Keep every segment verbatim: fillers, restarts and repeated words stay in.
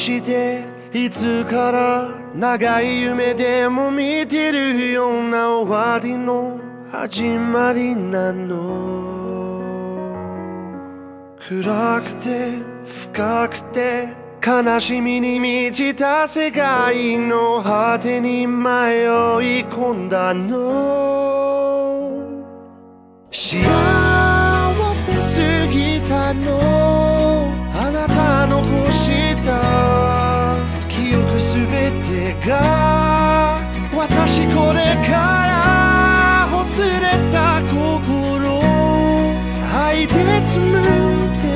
していつから長い夢でも見てるような終わりの始まりなの。暗くて深くて悲しみに満ちた世界の果てに迷い込んだの。幸せすぎたの。あなた残した記憶すべてが私これからほつれた心愛で紡いで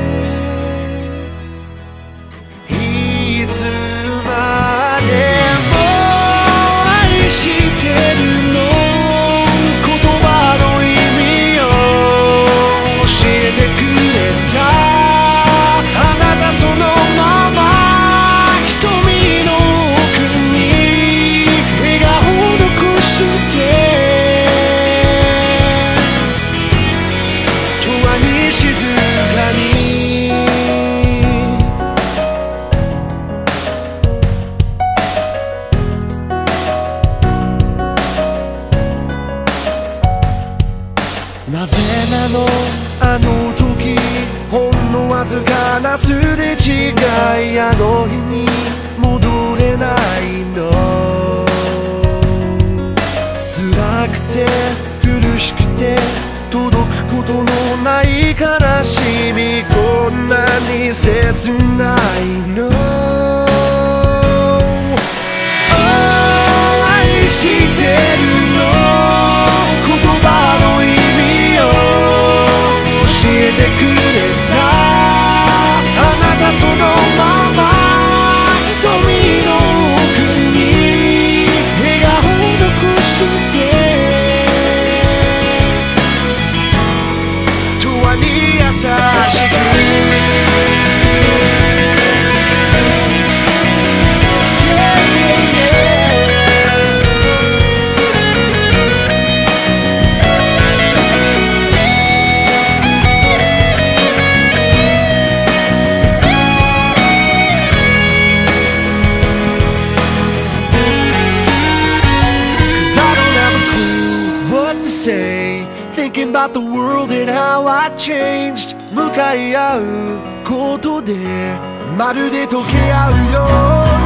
いつまでも愛してるの。言葉の意味を教えてくれた。あなたそのまま瞳の奥に笑顔残して永遠に静かになぜなのあの時ほんのわずかなすれ違いあの日に戻れないの。辛くて苦しくて届くことのない悲しみこんなに切ないの。愛してるの。言葉の意味を教えてくれた。あなたそのまま瞳の奥に笑顔残して永遠に優しくThinking about the world and how I changed 向かい合うことでまるで溶け合うよう